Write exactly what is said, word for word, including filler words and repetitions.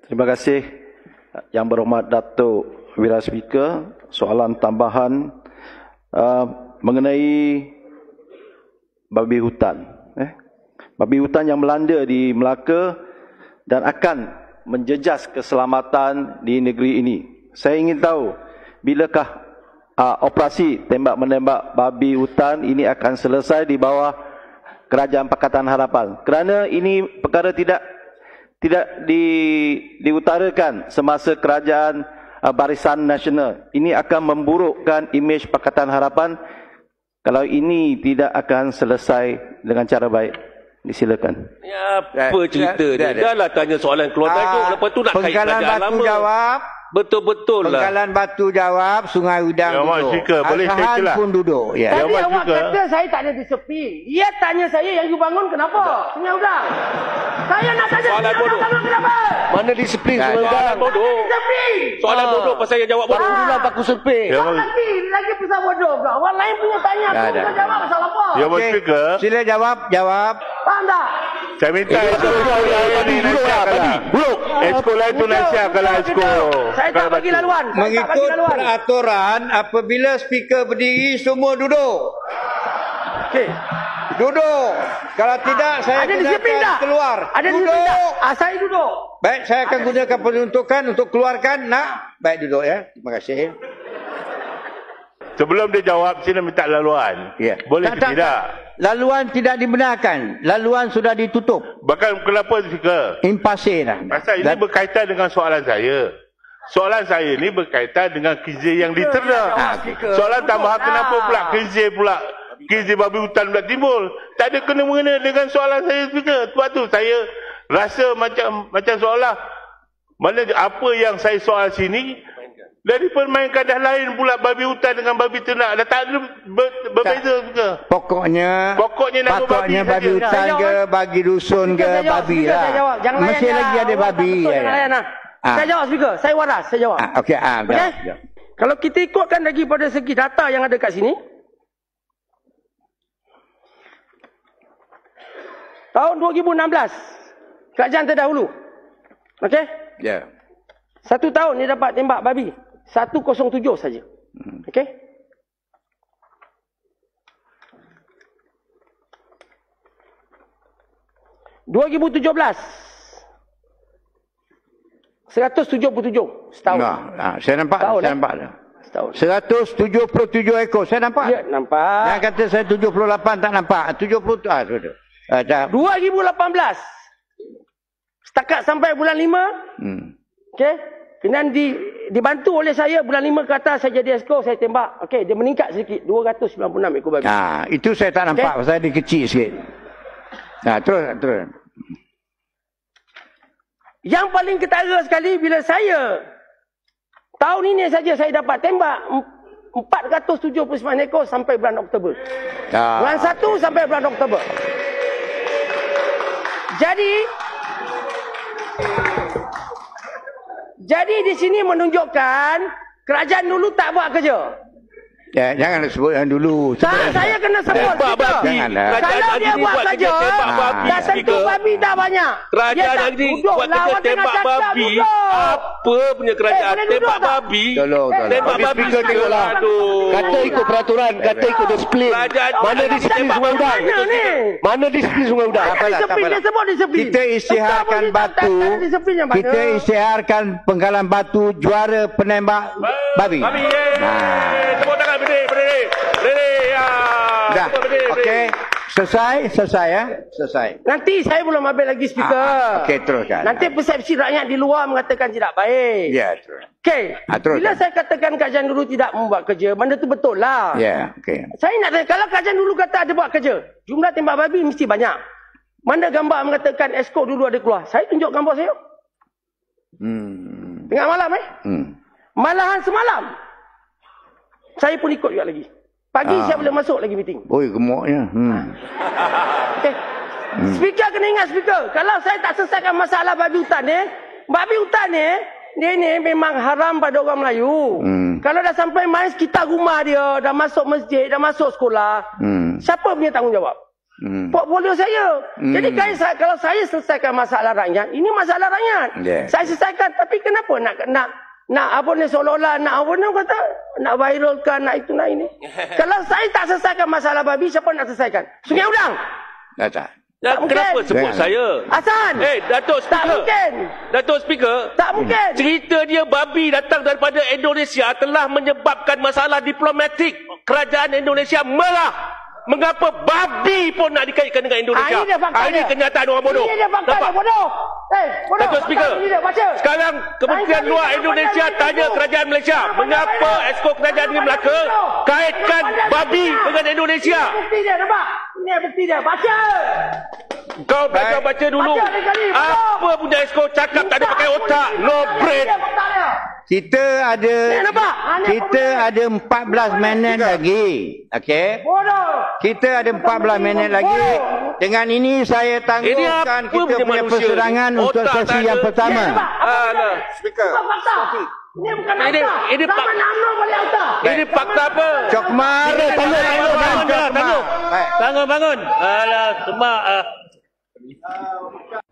Terima kasih Yang Berhormat Datuk Wira Speaker. Soalan tambahan uh, mengenai babi hutan. Eh? Babi hutan yang melanda di Melaka dan akan menjejas keselamatan di negeri ini. Saya ingin tahu, bilakah uh, operasi tembak-menembak babi hutan ini akan selesai di bawah Kerajaan Pakatan Harapan? Kerana ini perkara tidak tidak di, diutarakan semasa Kerajaan uh, Barisan Nasional. Ini akan memburukkan imej Pakatan Harapan kalau ini tidak akan selesai dengan cara baik. Disilakan. Ya, apa cerita dia? Dah lah tanya soalan keluar tajuk. Lepas tu nak kait Penggalan kerajaan Batu lama. jawab. Betul-betul lah. Penggalan Batu jawab, Sungai Udang Ya, Mak duduk. Speaker, boleh saya Al-Sahan celak? pun duduk. Ya. Ya, Tadi Mak awak Speaker. kata saya tak ada disiplin. Dia tanya saya yang you bangun kenapa? Sungai Udang. Saya nak tanya Soalan Sungai bodoh. Udang bangun kenapa? Mana disiplin Dah, Sungai dah. Udang? Soalan bodoh. Disiplin. Soalan bodoh pasal yang jawab bodoh. Ah. Baru paku sepik. Ya, Awak Mak- lagi, lagi pasal bodoh kau. Orang lain punya tanya, Dah, aku dah. kau jawab pasal apa? Ya, Mak Okey, Speaker. Sila jawab, jawab. Faham tak? Saya minta Eh, Esko duduk, lain duduk, ni duduk, nasihat duduk, kalah. duduk. Esko lain tu nasihat kalah Esko. Saya tak bagi laluan. Saya tak bagi Mengikut laluan. peraturan, apabila speaker berdiri, semua duduk. Okey. Duduk. Kalau tidak, saya Ada disiplin gunakan tak? keluar. Ada disiplin tak? Duduk. Ah, saya duduk. Baik, saya akan gunakan peruntukan untuk keluarkan. Nak? Baik, duduk ya. Terima kasih. Sebelum dia jawab, sini minta laluan. Ya. Boleh Tak, ke tak, tidak? Laluan tidak dibenarkan. Laluan sudah ditutup. Bahkan kenapa Speaker? Impasir dah. Pasal ini Dan- berkaitan dengan soalan saya. Soalan saya ni berkaitan dengan kerja yang diternak. Ah, okey. Soalan tambahan kenapa pula kerja pula kerja babi hutan pula timbul? Tak ada kena-mengena dengan soalan saya Speaker. Sebab tu saya rasa macam macam seolah mana apa yang saya soal sini dah dipermainkan dah lain pula babi hutan dengan babi ternak. Dah tak ada ber, berbeza Speaker. Pokoknya, Pokoknya nama patutnya babi babi saja. hutan Saya ke, jawab. bagi dusun ke, Speaker, saya jawab. babi Speaker, lah. saya jawab. Jangan Mesti layan lagi dah. ada Orang tak babi. betul, Ya, jangan ya. layan dah. Ah. Saya jawab Speaker. Saya waras. Saya jawab. Ah, Okey, ah, Okey? jawab, jawab. Kalau kita ikutkan daripada segi data yang ada kat sini, tahun dua ribu enam belas, kerajaan terdahulu, okey, Ya. satu tahun dia dapat tembak babi, seratus tujuh saja, okey. dua ribu tujuh belas, seratus tujuh puluh tujuh setahun. Nah, nah, saya nampak, Tahun, saya eh? nampak dah. Setahun. seratus tujuh puluh tujuh ekor, saya nampak. Ya, nampak. Jangan kata saya tujuh puluh lapan tak nampak. tujuh puluh tu, ah, tu, tu. Ah, dah. dua ribu lapan belas, setakat sampai bulan lima, Hmm. okey, kemudian di, dibantu oleh saya bulan lima ke atas saya jadi esko, saya tembak. Okey, dia meningkat sedikit, dua ratus sembilan puluh enam ekor babi. Ah, itu saya tak nampak, Okey. pasal dia kecil sikit. Nah, terus, terus. Yang paling ketara sekali bila saya tahun ini saja saya dapat tembak em- empat ratus tujuh puluh sembilan ekor sampai bulan Oktober. Ah. Bulan satu sampai bulan Oktober. Jadi Jadi di sini menunjukkan kerajaan dulu tak buat kerja. Ya, jangan sebut yang dulu. Tak, saya kena sebut. Tembak Speaker. babi. Janganlah. Kerajaan Kalau hari dia ni buat buat kerja, kerja tembak Ah. babi. dah tentu Speaker. babi dah banyak. Kerajaan Dia tak hari ni duduk buat lah, kerja orang tengah tembak cakap, babi. duduk. Apa punya kerajaan Eh, boleh duduk tembak tak? babi? Tolong, tolong. Tembak Habis babi speaker tengok lah. Aduh. Kata ikut peraturan, kata ikut disiplin. Kerajaan Mana orang disiplin tembak Sungai Udang? Mana ni? Mana disiplin Sungai Udang? Tak apalah, tak Disiplin, apalah. dia sebut disiplin. Kita isytiharkan Betul pun dia tak- batu. tak ada disiplin yang mana? Kita isytiharkan Penggalan Batu juara penembak babi. Babi. yeay. Nah. Tepuk tangan berdiri, berdiri. Berdiri. Ya. Dah. Tepuk berdiri, berdiri. Okey. Selesai, selesai ya. Selesai. Nanti saya belum ambil lagi speaker. Ah, ah. Okey, teruskan. Nanti persepsi rakyat di luar mengatakan tidak baik. Ya, terus. Okey. Ah, teruskan. Bila saya katakan kerajaan dulu tidak membuat kerja, benda tu betul lah. Ya, okey. Saya nak tanya, kalau kerajaan dulu kata ada buat kerja, jumlah tembak babi mesti banyak. Mana gambar mengatakan esko dulu ada keluar? Saya tunjuk gambar saya. Hmm. Tengah malam eh. Hmm. Malahan semalam. Saya pun ikut juga lagi. Pagi Ah. saya boleh masuk lagi meeting. Oi, gemuknya. Hmm. Okay. Hmm. Speaker kena ingat speaker. Kalau saya tak selesaikan masalah babi hutan ni, babi hutan ni, dia ni memang haram pada orang Melayu. Hmm. Kalau dah sampai main sekitar rumah dia, dah masuk masjid, dah masuk sekolah, Hmm. siapa punya tanggungjawab? Hmm. portfolio saya. Hmm. Jadi saya, kalau saya selesaikan masalah rakyat, ini masalah rakyat. Yeah. Saya selesaikan, tapi kenapa nak nak nak apa ni seolah-olah nak apa ni kata nak viralkan, nak itu nak ini. Kalau saya tak selesaikan masalah babi, siapa nak selesaikan? Sungai Udang. Tak tak. Dan Tak kenapa mungkin. sebut Jangan. saya? Hasan. Eh, Datuk Tak Speaker. mungkin. Datuk Speaker. Tak mungkin. Cerita dia babi datang daripada Indonesia telah menyebabkan masalah diplomatik. Kerajaan Indonesia marah. Mengapa babi pun nak dikaitkan dengan Indonesia? Ah, ini dia fakta Ah, ini dia. kenyataan orang bodoh. Ini dia fakta Nampak? dia bodoh. Eh, bodoh. Datuk Fakta Speaker. ini dia, baca. Sekarang Kementerian Saya Luar tadi Indonesia tak tanya pandai kerajaan Malaysia, Jangan mengapa pandai Exco Kerajaan Negeri Melaka bodoh. kaitkan Jangan pandai babi bodoh. dengan Indonesia? Ini bukti dia, nampak? Ini bukti dia. Baca. Kau belajar baca dulu. Baca dia kali, bodoh. Apa punya Exco cakap tak ada pakai otak, no brain. Ini dia fakta dia. Kita ada Ni nampak? Ha, ni kita apa ada empat belas minit lagi. Okey. Bodoh. Kita ada empat belas minit lagi. Dengan ini saya Ini tangguhkan apa kita punya punya manusia perserangan ni? untuk Otak sesi tak yang ada. pertama. Ni nampak? Apa Alah. fakta? Speaker. Bukan fakta. Ini bukan Ini- fakta. ini Zaman fak- UMNO balik fakta. Ini fakta apa? Cokmar. Bangun, bangun, bangun, Cokmar. bangun. Baik. Bangun, bangun. Alah, semak. ah.